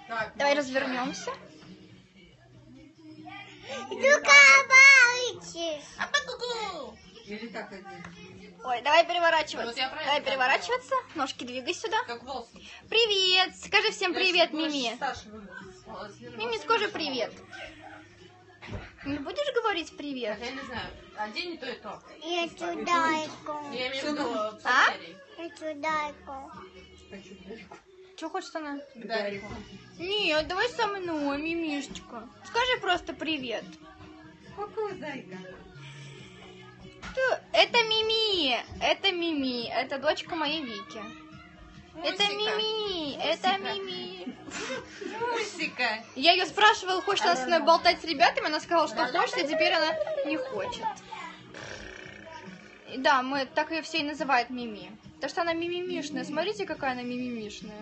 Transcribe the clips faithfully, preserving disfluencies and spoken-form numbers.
Так, Давай развернемся. Или так один. Ой, давай переворачиваться. Вот я правильно Давай так переворачиваться. Ножки двигай сюда. Как волосы. Привет. Скажи всем привет, Мими. Мими, скажи привет. Не будешь говорить привет? Я не знаю. Один и то, и то. Я чудайку. Я имею в виду А? потерей. Я чудайку. Что хочет она? Дарику. Нет, давай со мной, Мимишечка. Скажи просто привет. Какой зайка? Ты- Это Мими. Это Мими. Это дочка моей Вики. Это Мусика. Мими. Это Мими. Мусика. Я ее спрашивала, хочет она со мной болтать с ребятами, она сказала, что хочет, и теперь она не хочет. И Да, мы так ее все и называют Мими. Потому что она мимимишная. Смотрите, какая она мимимишная.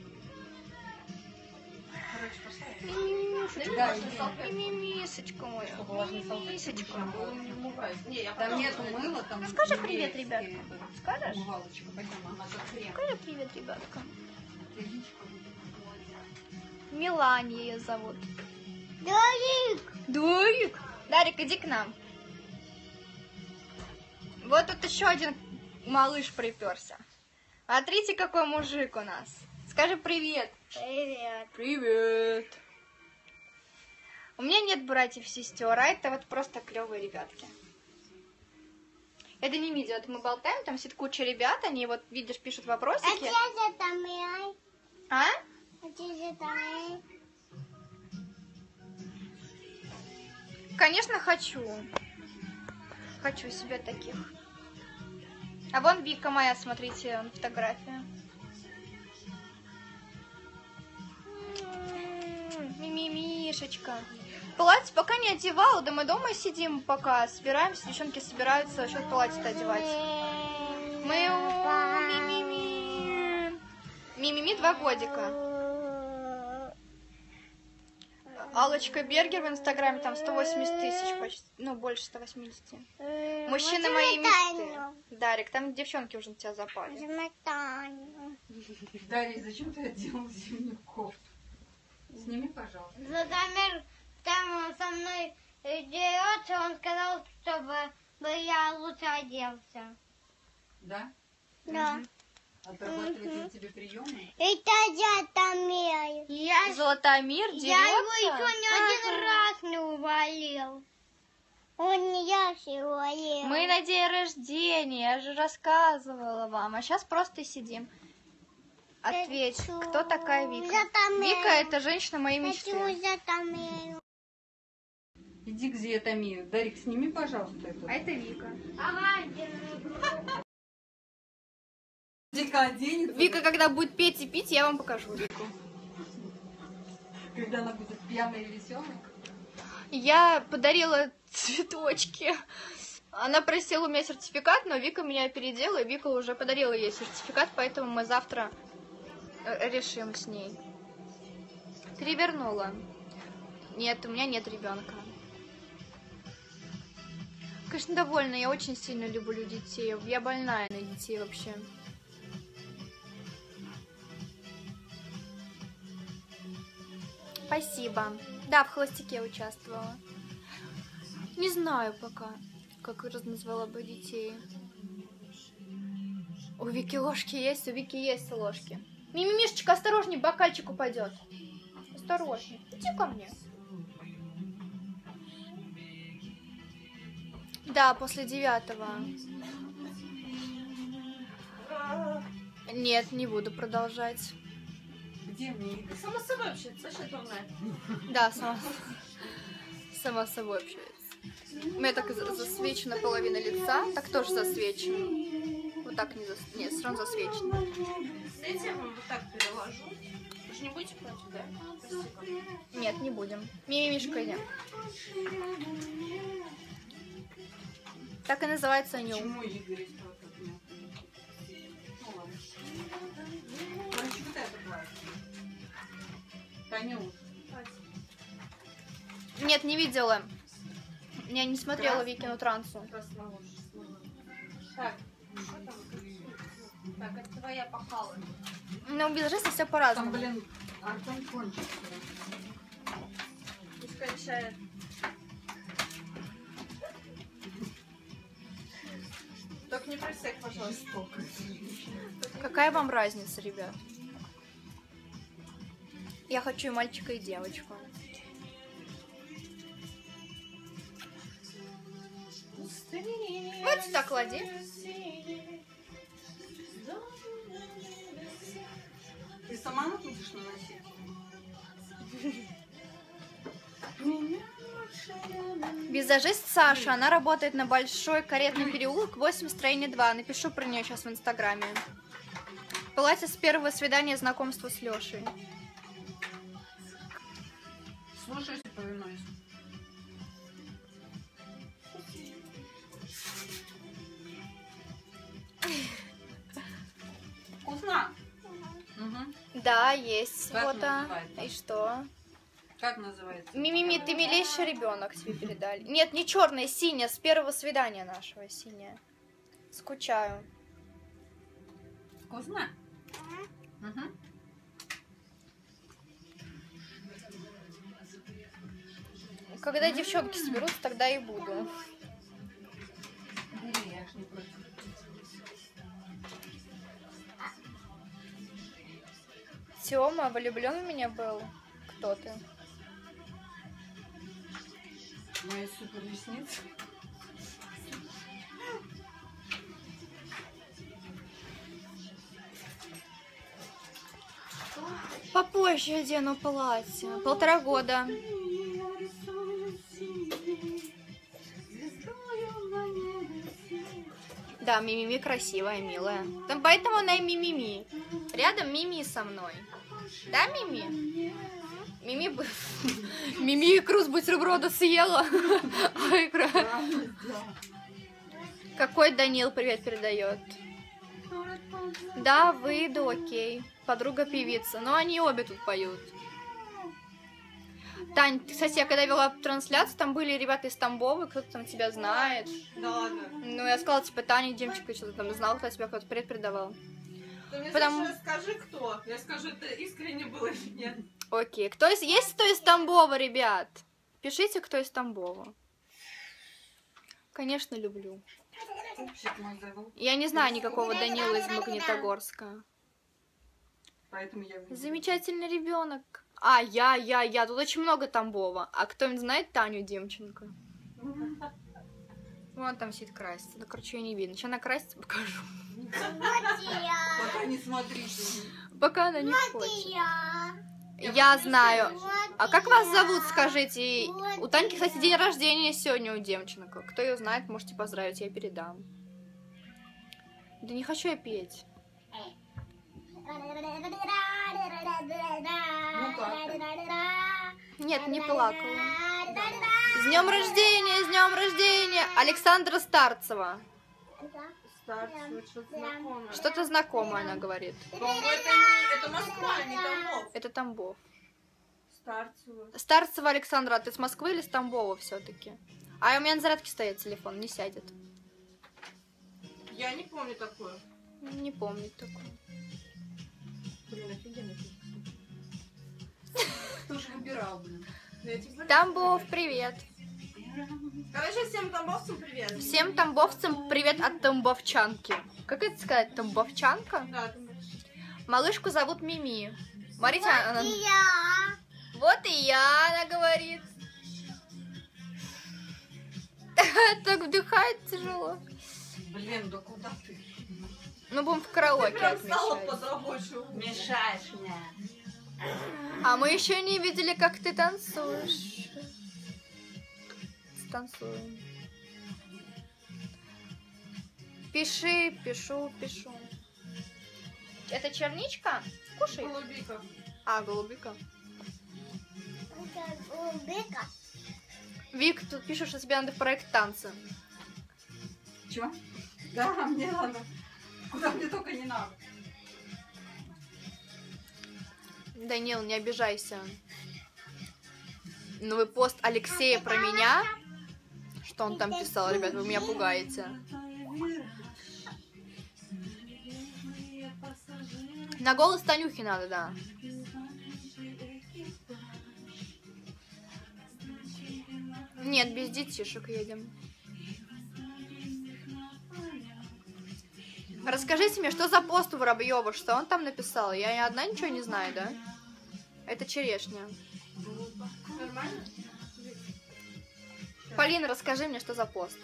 Да, Мимимисочка моя. Мимимисочка. Не, я там нету мыла, там. Ну, скажи привет, еврейские, ребятка. это, Скажешь? умывалочка, пойдем, она как крем. Скажи привет, ребятка. Яичко. Милане ее зовут. Дарик. Дарик. Дарик, иди к нам. Вот тут еще один малыш приперся. Смотрите, какой мужик у нас. Скажи привет. Привет. Привет. У меня нет братьев и сестер, а это вот просто клевые ребятки. Это не видео, это мы болтаем, там сидит куча ребят, они вот, видишь, пишут А вопросики. где же там я? А? А где же там я? Конечно, хочу. Хочу себе таких. А вон Вика моя, смотрите, вон фотография. М, Мимимишечка. Платье пока не одевала, да мы дома сидим пока, собираемся, девчонки собираются, что платье-то одевать. Мы у Мимими. Мимими два годика. Аллочка Бергер в инстаграме, там сто восемьдесят тысяч почти, ну больше ста восьмидесяти. Мужчины моей мечты. Дарик, там девчонки уже на тебя запали. Замотанию. Дарья, зачем ты одела зимнюю кофту? Сними, пожалуйста. Владимир там со мной дерется, он сказал, чтобы я лучше оделся. Да? Да. Отработали на тебе приемы? Это я там меряю. Я, Золотомир я дерется. его еще ни один раз не увалил. Он не я все увалил. Мы на день рождения, я же рассказывала вам. А сейчас просто сидим. Ответь, Хочу кто такая Вика? Золотомир. Вика — это женщина моей Хочу мечты. за там меряю. Иди к Зиатамию. Дарик, сними, пожалуйста, это. А это Вика. Ага, держи. Дика оденется. Вика, когда будет петь и пить, я вам покажу Вику. Когда она будет пьяной и веселой. Я подарила цветочки. Она просила у меня сертификат, но Вика меня опередила, и Вика уже подарила ей сертификат, поэтому мы завтра э, решим с ней. Перевернула. Нет, у меня нет ребенка. Конечно, довольна, я очень сильно люблю детей. Я больная на детей вообще. Спасибо. Да, в холостяке участвовала. Не знаю пока, как разназвала бы детей. У Вики ложки есть, у Вики есть ложки. Мимимишечка, осторожней, бокальчик упадет. Осторожней. Иди ко мне. Да, после девятого. Нет, не буду продолжать. Где мне? Ты сама с собой общается, вообще дурная. Да, сама, сама с собой общается. У меня так за- засвечена половина лица, так тоже засвечена. Вот так не зас... Нет, все равно засвечена. Дайте я вам вот так переложу. Вы же не будете против, да? Спасибо. Нет, не будем. Мимимишка идем. Так и называется Ню. Почему Игорь искал от меня? Ну ладно. Значит, вот это платье. Танюш. Нет, не видела. Я не смотрела Красный. Викину трансу. Красноволосый. Так, что там? Так, это твоя пахала. Ну, без жизни все Там, по-разному. блин, Артем кончится. Пусть кончает. Только не просек, пожалуйста. Какая вам разница, ребят? Я хочу и мальчика, и девочку. Вот сюда клади. Ты сама будешь наносить? Визажист Саша, она работает на Большой Каретный переулок, восемь, строение два. Напишу про нее сейчас в Инстаграме. Платье с первого свидания, знакомства с Лешей. Слушаюсь и повинуюсь. Вкусно? Угу. Да, есть Как фото. называется? И что? Как называется? Мимими, ты милейший ребенок, тебе передали. Нет, не черная, синяя, с первого свидания нашего, синяя. Скучаю. Вкусно? Угу. Когда девчонки соберутся, тогда и буду. Бери, я ж не против. Тёма, влюблен в меня был? Кто ты? Мои супер ресницы. Попозже одену платье. Полтора года. Да, Мимими красивая, милая. Там поэтому она и Мимими. Рядом Мими со мной. Да, Мими? Мими бы... Мими икру с бутерброда съела. А икра... Какой Данил привет передает? Да, выйду, окей. Подруга певица. Но они обе тут поют. Тань, кстати, я когда вела трансляцию, там были ребята из Тамбова, кто-то там тебя знает. Да ладно. Ну, я сказала, типа, Таня, Демчика, что-то там знал, кто тебя кто-то привет передавал. Ты мне Потому- Саша, скажи, кто. Я скажу, это искренне было или нет. Окей. Кто из... Есть кто из Тамбова, ребят? Пишите, кто из Тамбова. Конечно, люблю. Пупсик мой зовут, Я не знаю никакого Данила из Магнитогорска. поэтому я... Замечательный ребенок. А, я, я, я. Тут очень много Тамбова. А кто-нибудь знает Таню Демченко? Вон там сидит красится. Ну, короче, ее не видно. Сейчас она красится, покажу. Пока не смотрите. Пока она не хочет. Я знаю. А как вас зовут, скажите? У Таньки, кстати, день рождения сегодня у Демченко. Кто ее знает, можете поздравить, я передам. Да не хочу я петь. Нет, не плакала. С днем рождения, с днем рождения! Александра Старцева. Старцева, что-то знакомое. Что-то знакомое она говорит. По-моему, это, не, это Москва, не Тамбов. Это Тамбов. Старцева. Старцева Александра, ты с Москвы или с Тамбова все-таки? А у меня на зарядке стоит телефон, не сядет. Я не помню такое. Не помню такое. Блин, офигенно. Кто же выбирал, блин? Я тебе говорю. Тамбов, привет. Короче, всем тамбовцам привет. Всем тамбовцам привет от тамбовчанки. Как это сказать, тамбовчанка? Да, тамбовцы. Малышку зовут Мими. Смотрите, она... Я. Вот и я, она говорит. Так вдыхает тяжело. Блин, да куда ты? Ну, будем в Ты караоке прям стала отмечать. под рабочую. Мешаешь мне. А мы еще не видели, как ты танцуешь. Станцуем. Пиши, пишу, пишу. Это черничка? Кушай. Голубика. А, голубика. Бека. Вик, тут пишут, что тебе надо в проект танца. Чё? Да, мне надо. Куда мне только не надо. Данил, не обижайся. Новый пост Алексея про меня. Что он там писал, ребят, вы меня пугаете. На голос Танюхи надо, да. Нет, без детишек едем. Расскажите мне, что за пост у Воробьева, что он там написал? Я ни одна ничего не знаю, да? Это черешня. Нормально? Полина, расскажи мне, что за пост.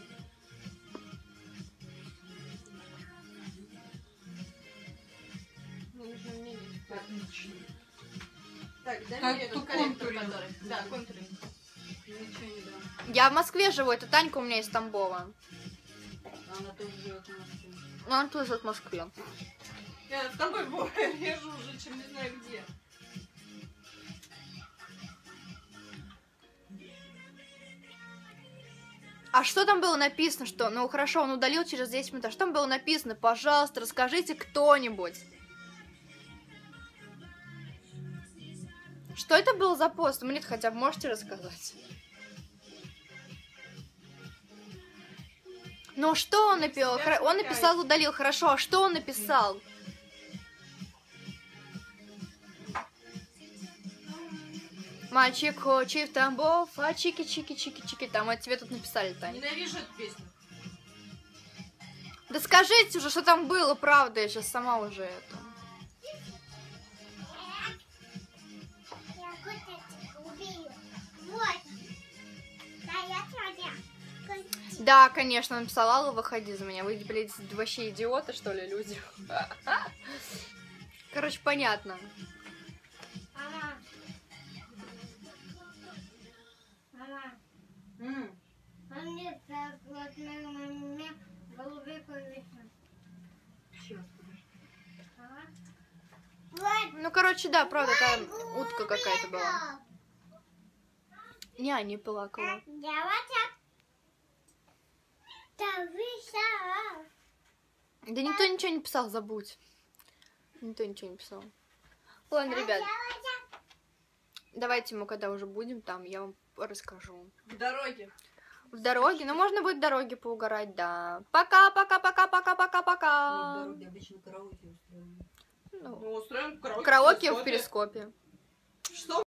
Мне нужно мнение. Отлично. Так, дай Так, мне тут этот корректор, контуринг. который. Да, контуринг. Ничего не дам. Я в Москве живу, это Танька у меня из Тамбова. Она тоже живет в Москве. Ну, она тоже живет в Москве. Я с тобой бываю, режу уже, чем не знаю где. А что там было написано, что... Ну, хорошо, он удалил через десять минут. А что там было написано? Пожалуйста, расскажите кто-нибудь. Что это был за пост? Мне хотя бы можете рассказать? Ну, что он написал? Хор- Он написал, удалил. Хорошо, а что он написал? Мальчик хочет в Тамбов, а чики-чики-чики-чики. Там, а тебе тут написали, Таня. Ненавижу эту песню. Да скажите уже, что там было, правда, я сейчас сама уже это... Я котятика убью. Вот. Да, я твоя. Да, конечно, написала, Алла, выходи за меня. Вы, блядь, вообще идиоты, что ли, люди? Короче, понятно. Мама. Мама. М, Он мне так вот на мне голубей повесил. Сейчас, подожди. Ага. Вот. Ну, короче, да, правда, там утка какая-то была. Не, не плакала. Я вот так. Да вышла. Да никто ничего не писал, забудь. Никто ничего не писал. Ладно, ребят, давайте мы когда уже будем там, я вам расскажу. В дороге. В дороге? Ну, можно будет в дороге поугарать, да. Пока, пока, пока, пока, пока, Мы в пока. дороге обычно караоке устроим. Ну, Мы устроим караоке. караоке в перископе. перископе. Что?